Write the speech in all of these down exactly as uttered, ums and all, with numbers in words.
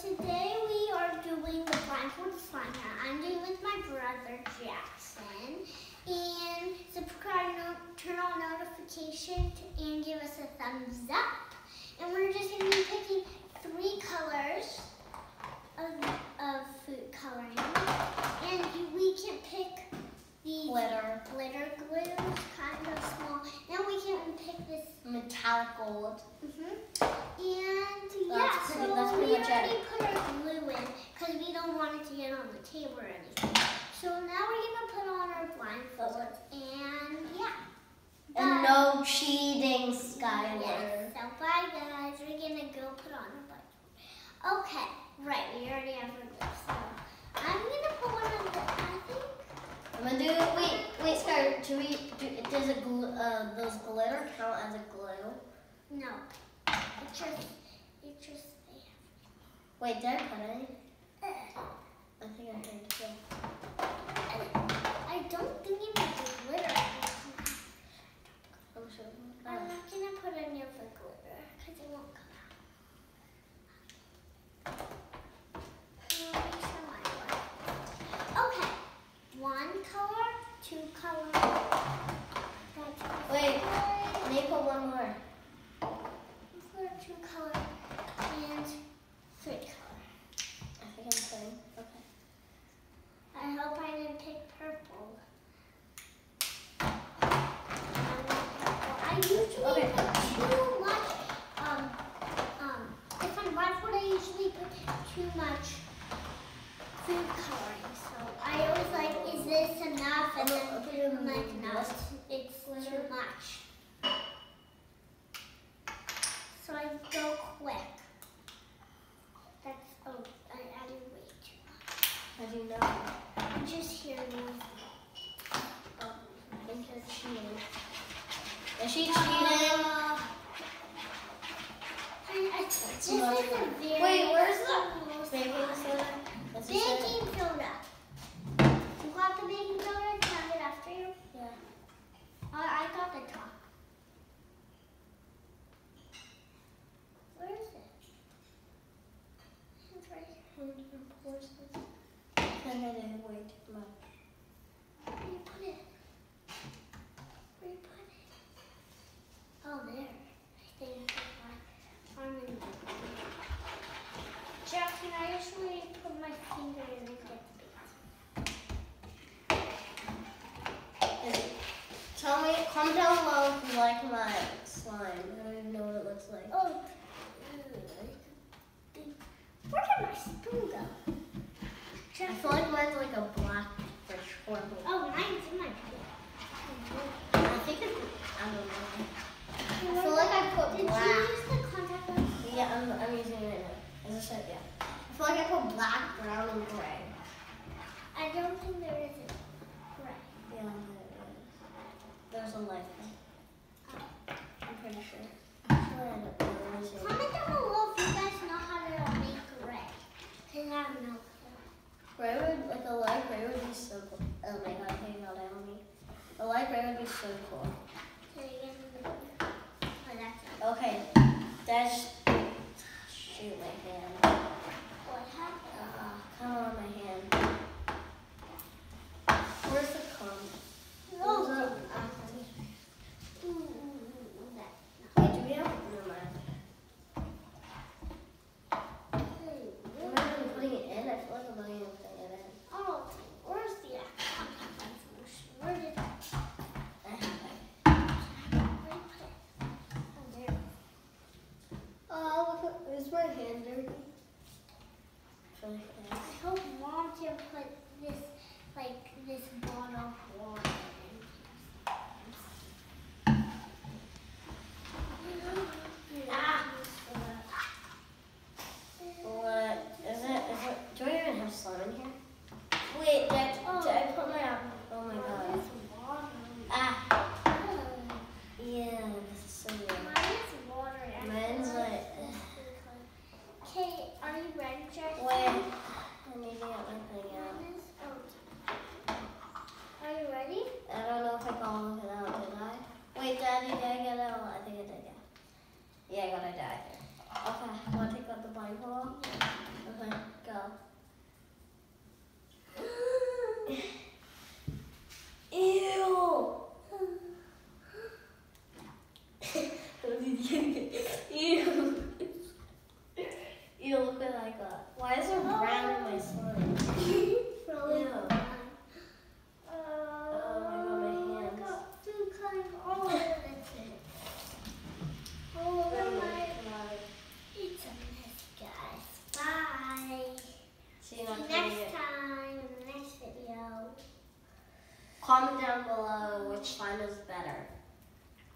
today we are doing the blindfold slime. I'm doing with my brother Jackson. And subscribe, no, turn on notifications, and give us a thumbs up. And we're just going to be picking three colors of, of food coloring. And we can pick the glitter, glitter glue, kind of small. Now we can pick this metallic gold. Mm-hmm. And yeah, that's pretty, so that's pretty we much already it. put our glue in because we don't want it to get on the table or anything. So now we're gonna put on our blindfold, and yeah. And Bye. no cheating, Skylar. Yes. So bye guys, we're gonna go put on our blindfold. Okay, right, we already have our glue. So I'm gonna put one of the, I think. I'm gonna do, wait, wait, Skylar, do we, do, does it, gl uh, those glitter count as a glue? No, it just, it just, yeah. Wait, did I put any? I think I heard too. I don't think it was glitter. I'm sure. I'm not gonna put any of the glitter because it won't come out. I'll make sure mine works. Okay, one color, two colors. That's Wait, let me put one more. One, two color, and three color. I think I'm putting. Okay. I hope I didn't pick purple. I usually Okay. put too much, um, um, if I'm blindfold, I usually put too much food coloring. So I always like, is this enough? And then I'm like, no, it's too much. So I go quick. That's, oh, I added way too much. How do you know? I just hear noise. Oh, I think you're cheating. Is she cheating? Uh, I, I, this is a very Wait, where's the small baking slime. soda? That's what it said. Baking soda. You got the baking soda? Can I have it after you? Yeah. Uh, I got the top. Where is it? It's right here. I think I did way too much. Where do you put it? Where do you put it? Oh, there. I think I put my arm in there. Jack, can I usually put my finger in and get the base? Tell me, comment down below if you like my slime. I don't even know what it looks like. Oh, where did my spoon go? I feel like mine's like a black fish or Oh, mine's in my plate. I think it's, I don't know. I feel like I put Did black. you use the contact lens? Yeah, I'm, I'm using it right now. As I said, yeah. I feel like I put black, brown, and gray. I don't think there is a gray. Yeah, there is. There's a light one. I'm pretty sure. Actually, I don't know. Let me see. Comment down below if you guys know how to make gray. Because I have no clue. Gray would, like a light gray would be so cool. Oh my god, okay, got it on me. A light gray would be so cool. So you get the oh, that's it. Okay, that's, shoot my hand. What happened? Uh, come on my hand. Where's the comb? Oh, Where's the, ooh, ooh, ooh, that's wait, do we have, no mind. not. I'm not even putting it in, I feel like I'm not even putting it in. Oh, where's the contact lens solution? Where did it? I have it. Where did you put it? Oh, there. Oh, look, at- is my hand dirty? I feel like it is. I hope Mom can put this, like, this bottle of water in. Ah! What is it? Is it? Do I even have slime in here? Wait, did I, did I put my? Oh my god! Ah, yeah, this is so weird. Mine is water. Mine's like. Okay, are you ready, Jack? Wait, I need to get my thing out. Mine is oh. Are you ready? I don't know if I got all of it out, did I? Wait, Daddy, did I get it all? I think I did, yeah. Yeah, I got it out. Okay, want to take out the blindfold? Okay.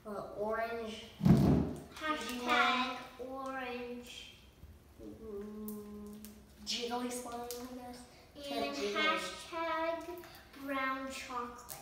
well, orange. Hashtag orange. Mm, jiggly slime, I guess. And Jiggly. hashtag brown chocolate.